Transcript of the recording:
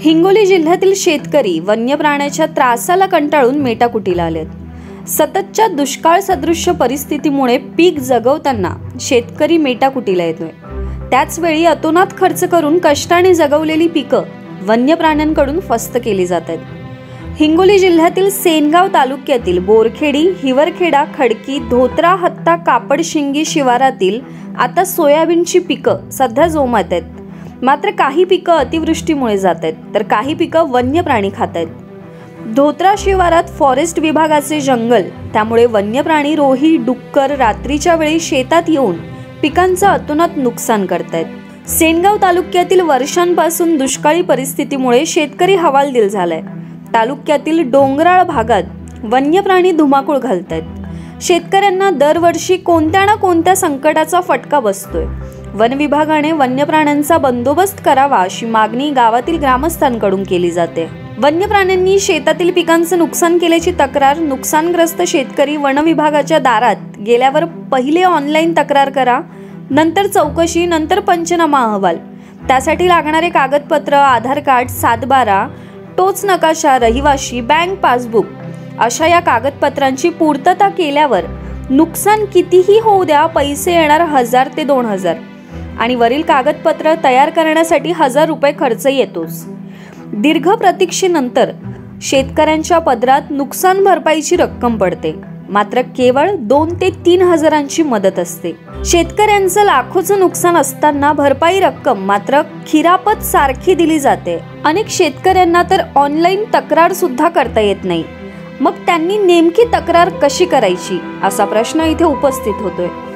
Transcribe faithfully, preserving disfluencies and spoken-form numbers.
हिंगोली जिल्ह्यातील शेतकरी वन्य प्राण्याच्या त्रासाला कंटाळून मेटाकुटीला आलेत. सततच्या दुष्काळ सदृश्य परिस्थितीमुळे पीक जगवताना शेतकरी मेटाकुटीला येतोय. त्याच वेळी अतोनात खर्च करून कष्टाने जगवलेली पिकं वन्य प्राण्यांकडून फस्त केली जात आहेत. हिंगोली जिल्ह्यातील सेनगाव तालुक्यातील बोरखेडी, हिवरखेडा, खडकी, धोत्रा, हत्ता, कापडशिंगी शिवारातील आता सोयाबीनची पिकं सध्या जोमात आहेत. मात्र काही पिकं अतिवृष्टीमुळे जात आहेत, तर काही पिकं वन्य प्राणी खात आहेत. धोत्रा शिवारात फॉरेस्ट विभागाचे जंगल, त्यामुळे वन्य प्राणी रोही, डुक्कर रात्रीच्या वेळी शेतात येऊन पिकांचं अतोनात नुकसान करतायत. सेनगाव तालुक्यातील वर्षांपासून दुष्काळी परिस्थितीमुळे शेतकरी हवालदिल झालाय. तालुक्यातील डोंगराळ भागात वन्य प्राणी धुमाकूळ घालतायत. शेतकऱ्यांना दरवर्षी कोणत्या ना कोणत्या संकटाचा फटका बसतोय. वन विभागाने वन्य प्राण्यांचा बंदोबस्त करावा अशी मागणी गावातील ग्रामस्थांकडून केली जाते. वन्य प्राण्यांनी शेतातील पिकांचं नुकसान केल्याची तक्रार नुकसानग्रस्त शेतकरी वन विभागाच्या दारात गेल्यावर पहिले ऑनलाईन तक्रार करा, नंतर चौकशी, नंतर पंचनामा अहवाल. त्यासाठी लागणारे कागदपत्र, आधार कार्ड, सातबारा, टोच नकाशा, रहिवाशी, बँक पासबुक अशा या कागदपत्रांची पूर्तता केल्यावर नुकसान कितीही होऊ द्या, पैसे येणार हजार ते दोन हजार आणि वरील कागदपत्र तयार करण्यासाठी हजार रुपये खर्च येतोच. दीर्घ प्रतीक्षेनंतर शेतकऱ्यांच्या पदरात नुकसान भरपाईची रक्कम पडते. मात्र केवळ दोन ते तीन हजारांची मदत असते. शेतकऱ्यांचं लाखोचं नुकसान असताना भरपाई रक्कम मात्र खिरापत सारखी दिली जाते. अनेक शेतकऱ्यांना तर ऑनलाईन तक्रार सुद्धा करता येत नाही. मग त्यांनी नेमकी तक्रार कशी करायची असा प्रश्न इथे उपस्थित होतोय.